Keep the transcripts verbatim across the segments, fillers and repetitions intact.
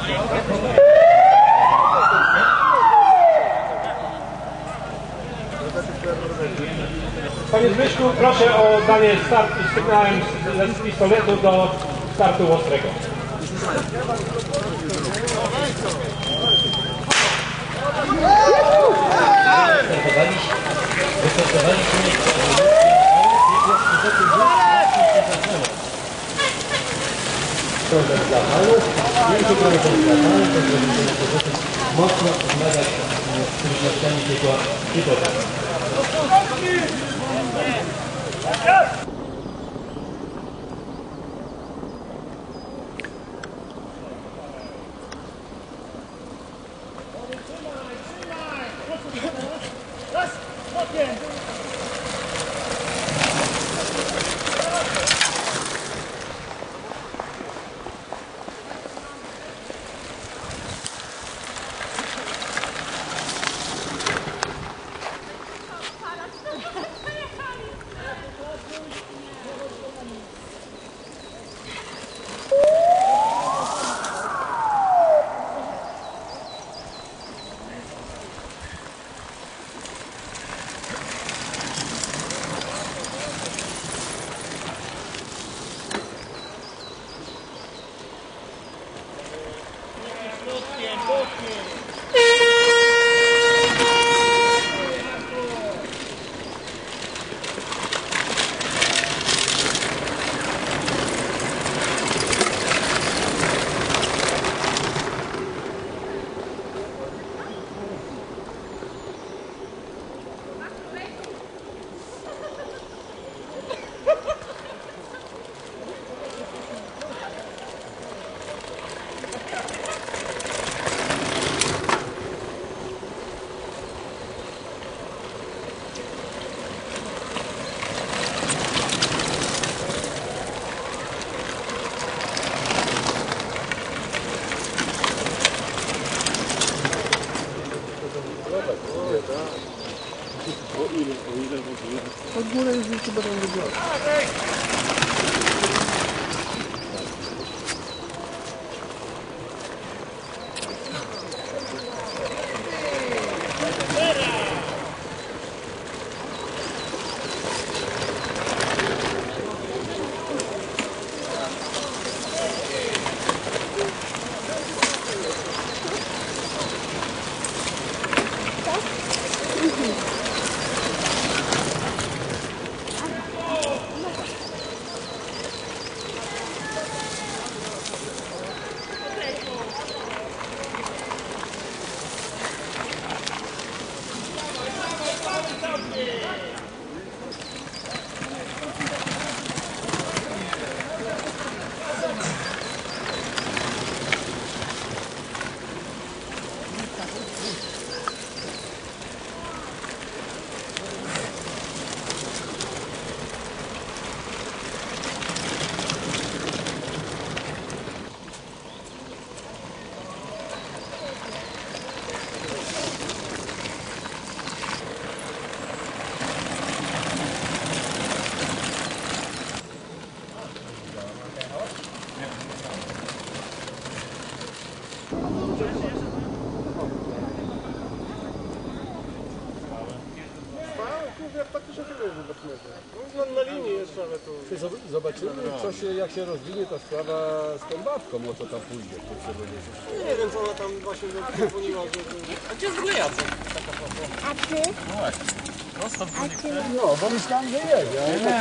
Panie Zbyszku, proszę o danie startu sygnałem z pistoletu do startu ostrego. Program dla panów, wielki program dla panów, to zrobimy mocno zmagać z trudnościami tego typowa. Pod górę już już będą wyglądać. No, na linii jeszcze, ale tu... Zobaczymy, co się, jak się rozwinie ta sprawa z tą babką, o co tam pójdzie. Nie wiem, co ona tam właśnie dzwoniła, że... A gdzie jest w ogóle Jacek? A ty? No właśnie. Prosto w górnik. No, bo myślałem, że jest. Ja nie,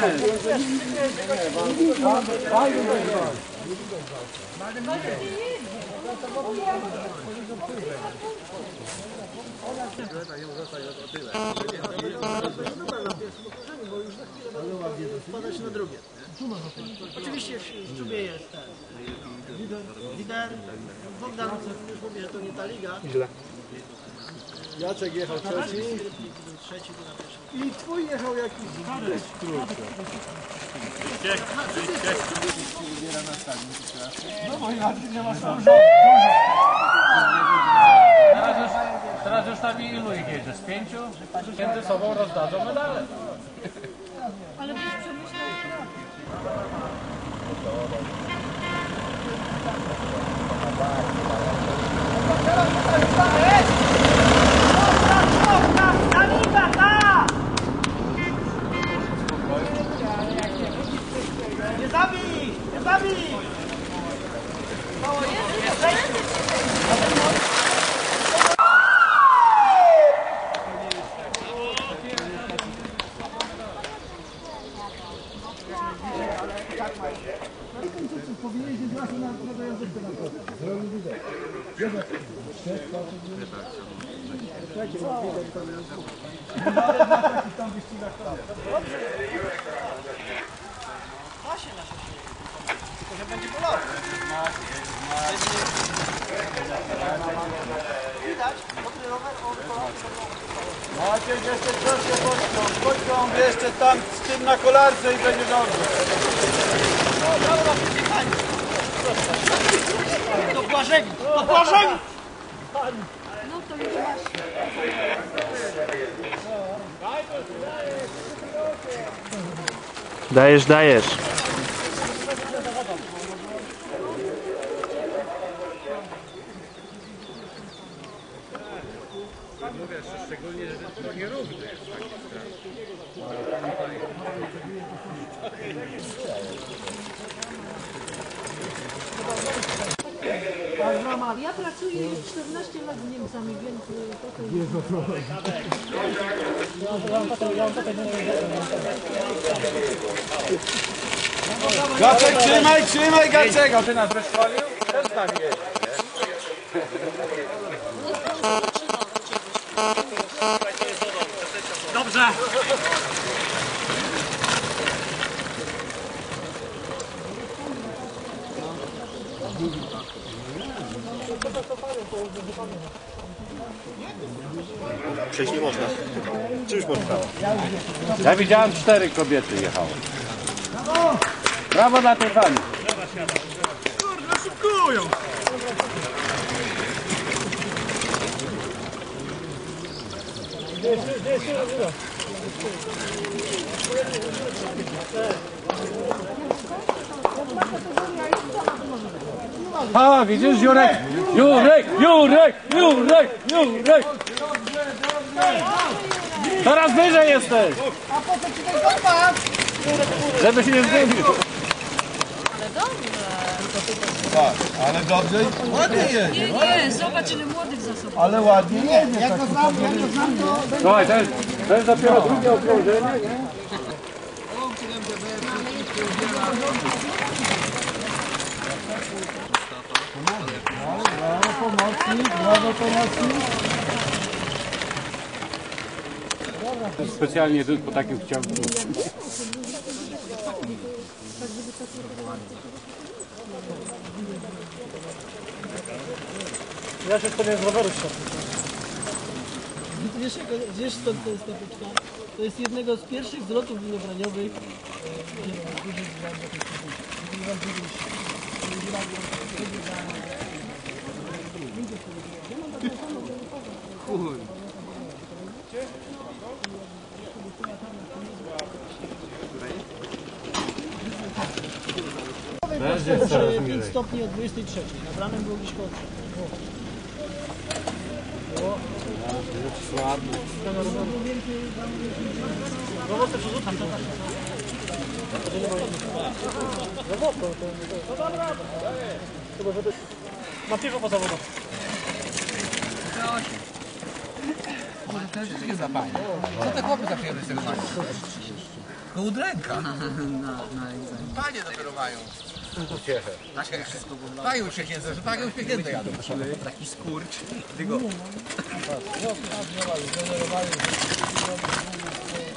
Spadać na drugie. Oczywiście w czubie jest ten. Lider, Bogdan, już mówię, że to nie ta liga. Źle. Jacek jechał trzeci. Trzeci był na pierwszym. I twój jechał jakiś trójkę. No bo inaczej nie ma dużo, Teraz już, teraz już tam ilu ich jedzie? Z pięciu? Między sobą rozdadzą medale. Ale byś przemyślał Thank you. Tylko, że będzie bolało. Widać? Dobry rower, Maciek, jeszcze troszkę pociąg, pociąg jeszcze tam z tym na kolarce i będzie dobrze. do Błażewi, do Błażewi! No to już masz. Dajesz, dajesz. Szczególnie, że to nierówny jest taki Mama, ja pracuję już czternaście lat z Niemcami, więc to Gacek, trzymaj, trzymaj, Gacek! ty nas rozszkolił? Też z nami jedzie. Dobrze! Przejść nie można. Czy już można? Ja widziałem cztery kobiety jechały. Brawo dla tej pani. Kurde, szybkują! A, widzisz, Jurek? Jurek, Jurek, Jurek, Jurek! Coraz wyżej jesteś! A po co ci ten kompas? Żeby się nie zgubił. Ale dobrze, ładnie jedzie, Nie, nie, zobacz ile młodych za sobą. ale ładnie jedzie. Jak go znam, jak go znam, to... Słuchaj, to jest, to jest dopiero drugie okrążenie, nie? Brawo pomocnik, brawo pomocnik. Specjalnie tu po takim chciałem. Ja się wtedy z roweru ściągnę. Wiesz, wiesz stąd to jest ta teczka? To jest jednego z pierwszych zlotów winogroniowych. pięć stopni o dwudziestej trzeciej. Nad ranem było gdzieś koło ma piwo po zawodu. Co te chłopy za przyjemność z tego mają? No udręka. Panie dopiero mają. Mają uśmiechnięte, że takie uśmiechnięte jadą. Taki skurcz. Tylko...